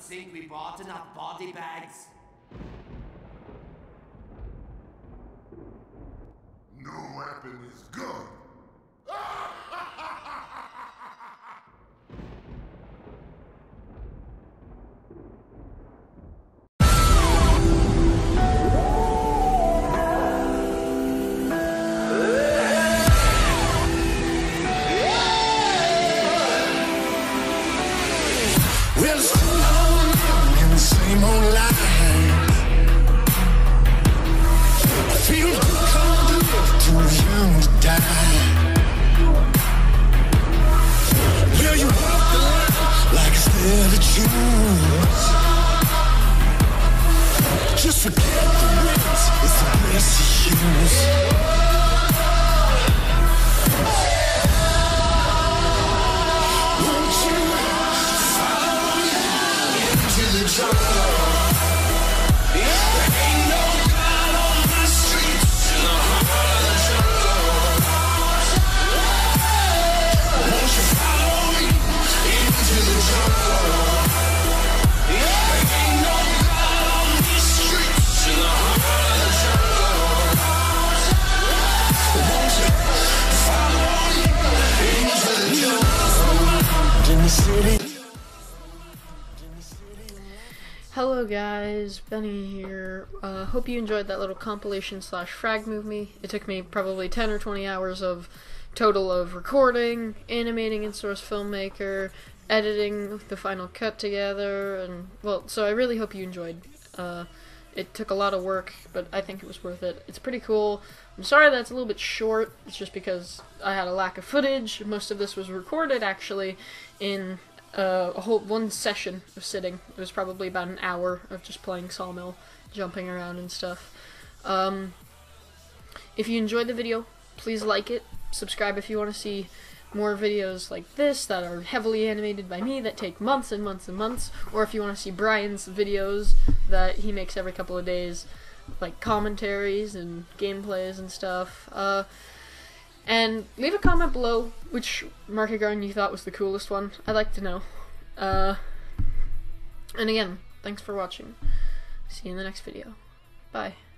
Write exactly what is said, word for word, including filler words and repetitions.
not think we bought enough body bags. No weapon is good. Well, it's too long in the same old line. I feel too young to die. Will you walk the line like it's there to choose? Just forget the wins, it's the best to use. Hello guys, Benny here. Uh, hope you enjoyed that little compilation slash frag movie. It took me probably ten or twenty hours of total of recording, animating in Source Filmmaker, editing the final cut together, and well, so I really hope you enjoyed. Uh, it took a lot of work, but I think it was worth it. It's pretty cool. I'm sorry that it's a little bit short. It's just because I had a lack of footage. Most of this was recorded actually in Uh, a whole one session of sitting. It was probably about an hour of just playing Sawmill, jumping around and stuff. Um, if you enjoyed the video, please like it. Subscribe if you want to see more videos like this that are heavily animated by me that take months and months and months. Or if you want to see Brian's videos that he makes every couple of days, like commentaries and gameplays and stuff. Uh, And leave a comment below which market garden you thought was the coolest one. I'd like to know. Uh, and again, thanks for watching. See you in the next video. Bye.